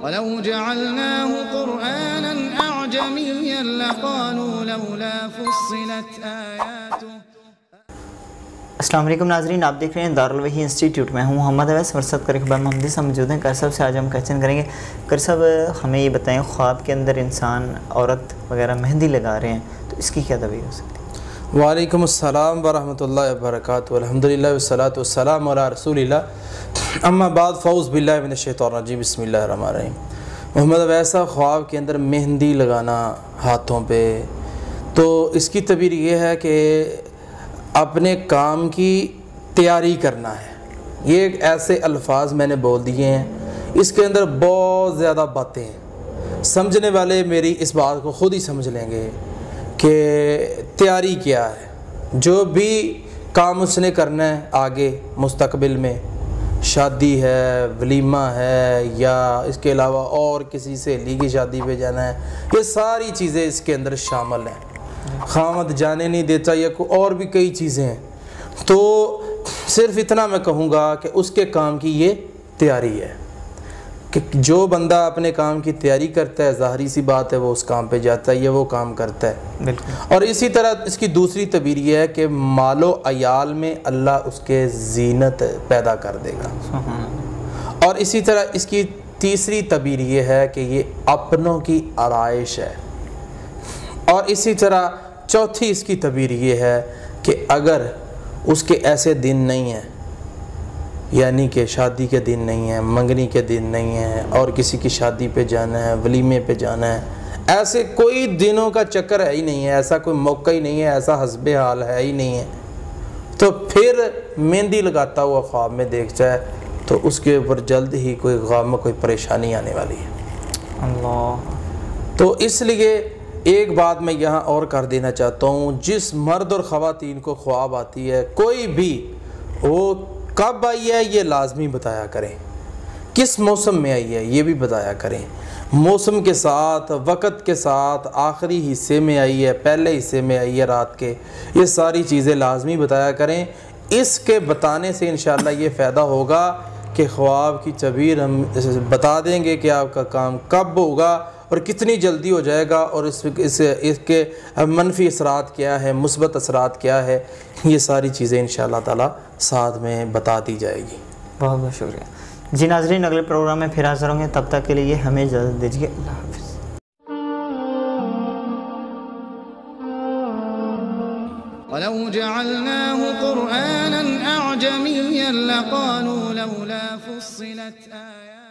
وَلَوْ جَعَلْنَاهُ قُرْآنًا أَعْجَمِيًّا لَقَالُوا لَوْلَا فُصِّلَتْ آيَاتُهُ۔ السلام علیکم ناظرین، آپ دیکھ رہے ہیں دارالوحی انسٹیٹیوٹ میں ہوں محمد اویس ورثت کر اقبال محمدی صاحب موجود ہیں۔ کر صاحب سے آج ہم کویسچن کریں گے۔ کر صاحب ہمیں یہ بتائیں، خواب کے اندر انسان عورت وغیرہ مہندی لگا رہے ہیں تو اس کی کیا تعبیر ہو سکتی ہے؟ وعلیکم السلام ورحمۃ اللہ وبرکاتہ، الحمدللہ والصلاۃ والسلام علی رسول اللہ، اما بعد، فاعوذ باللہ من الشیطان الرجیم، بسم اللہ الرحمن الرحیم۔ محمد اویسہ، خواب کے اندر مہندی لگانا ہاتھوں پہ، تو اس کی تعبیر یہ ہے کہ اپنے کام کی تیاری کرنا ہے۔ یہ ایک ایسے الفاظ میں نے بول دیے ہیں، اس کے اندر بہت زیادہ باتیں ہیں، سمجھنے والے میری اس بات کو خود ہی سمجھ لیں گے کہ تیاری کیا ہے۔ جو بھی کام اس نے کرنا ہے آگے مستقبل میں، شادی ہے، ولیمہ ہے، یا اس کے علاوہ اور کسی سہیلی کی شادی پہ جانا ہے، یہ ساری چیزیں اس کے اندر شامل ہیں۔ خامد جانے نہیں دیتا، یا کوئی اور بھی کئی چیزیں ہیں، تو صرف اتنا میں کہوں گا کہ اس کے کام کی یہ تیاری ہے کہ جو بندہ اپنے کام کی تیاری کرتا ہے، ظاہری سی بات ہے وہ اس کام پہ جاتا ہے یا وہ کام کرتا ہے۔ بالکل۔ اور اسی طرح اس کی دوسری تعبیر یہ ہے کہ مال و عیال میں اللہ اس کے زینت پیدا کر دے گا۔ اور اسی طرح اس کی تیسری تعبیر یہ ہے کہ یہ اپنوں کی آرائش ہے۔ اور اسی طرح چوتھی اس کی تعبیر یہ ہے کہ اگر اس کے ایسے دن نہیں ہیں، یعنی کہ شادی کے دن نہیں ہیں، منگنی کے دن نہیں ہیں، اور کسی کی شادی پہ جانا ہے، ولیمے پہ جانا ہے، ایسے کوئی دنوں کا چکر ہے ہی نہیں ہے، ایسا کوئی موقع ہی نہیں ہے، ایسا حسب حال ہے ہی نہیں ہے، تو پھر مہندی لگاتا ہوا خواب میں دیکھ جائے تو اس کے اوپر جلد ہی کوئی غم، کوئی پریشانی آنے والی ہے۔ اللہ۔ تو اس لیے ایک بات میں یہاں اور کر دینا چاہتا ہوں، جس مرد اور خواتین کو خواب آتی ہے، کوئی بھی وہ کب آئی ہے یہ لازمی بتایا کریں، کس موسم میں آئی ہے یہ بھی بتایا کریں، موسم کے ساتھ، وقت کے ساتھ، آخری حصے میں آئی ہے، پہلے حصے میں آئی ہے رات کے، یہ ساری چیزیں لازمی بتایا کریں۔ اس کے بتانے سے انشاءاللہ یہ فائدہ ہوگا کہ خواب کی تعبیر ہم بتا دیں گے کہ آپ کا کام کب ہوگا اور کتنی جلدی ہو جائے گا، اور اس کے منفی اثرات کیا ہے، مثبت اثرات کیا ہے، یہ ساری چیزیں انشاءاللہ تعالی ساتھ میں بتا دی جائے گی۔ بہت بہت شکریہ جی ناظرین، اگلے پروگرام میں پھر حاضر ہوں گے، تب تک کے لیے ہمیں اجازت دیجیے، اللہ حافظ۔ وَلَوْ جَعَلْنَاهُ قُرْآنًا أَعْجَمِيًّا لَقَالُوا لَوْلَا فُصِّلَتْ آيَاتُهُ۔